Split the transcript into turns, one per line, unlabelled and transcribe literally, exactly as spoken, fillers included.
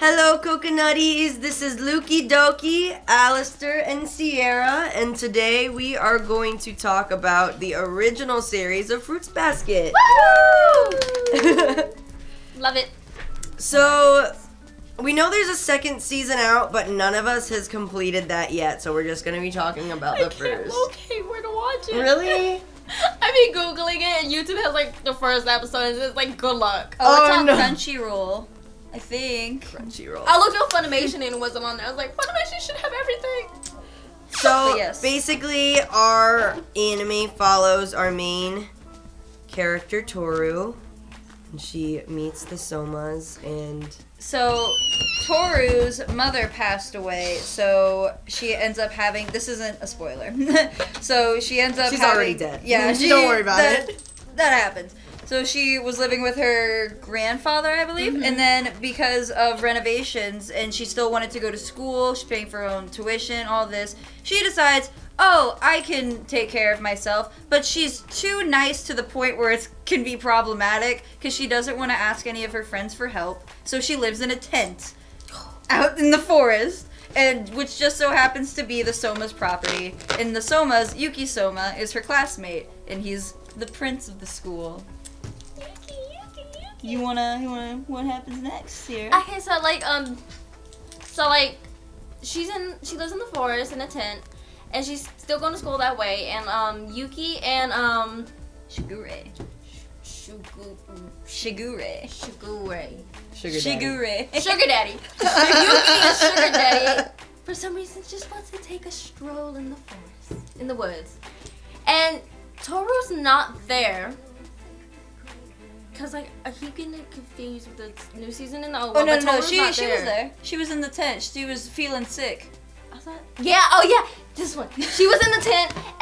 Hello, Coconutties. This is Lukey Dokie, Alistair, and Sierra, and today we are going to talk about the original series of Fruits Basket.
Woo! Love it.
So, we know there's a second season out, but none of us has completed that yet, so we're just going to be talking about the
I can't
first.
locate where to watch it.
Really?
I've been Googling it, and YouTube has like the first episode, and it's like, good luck.
Oh, it's
Oh,
on
no.
Crunchyroll, I think.
Crunchyroll.
I looked up Funimation and it wasn't on there. I was like, Funimation should have everything.
So,
But yes.
basically, our anime follows our main character, Toru. And she meets the Somas, and
So, Toru's mother passed away, so she ends up having. This isn't a spoiler. So she ends up.
she's
having,
already dead.
Yeah, she,
Don't worry about
that,
it.
That happens. So she was living with her grandfather, I believe, and then because of renovations, and she still wanted to go to school, she's paying for her own tuition, all this, she decides, oh, I can take care of myself, but she's too nice to the point where it can be problematic, because she doesn't want to ask any of her friends for help, so she lives in a tent out in the forest, and which just so happens to be the Soma's property. And the Soma's, Yuki Soma, is her classmate, and he's the prince of the school. You wanna, you wanna, what happens next here?
Okay, so like, um, so like, she's in, she lives in the forest in a tent, and she's still going to school that way, and um, Yuki and um,
Shigure.
Shugu,
Shigure.
Shigure,
Sugar Daddy.
Shigure.
Sugar Daddy, Yuki and Sugar Daddy, for some reason just wants to take a stroll in the forest, in the woods, and Toru's not there. Cause like I keep getting confused with the new season and the old
Oh
one.
no,
but
no, no,
Toru's
she,
not
she was there. She was in the tent. She was feeling sick.
I thought, yeah, oh yeah, this one. She was in the tent,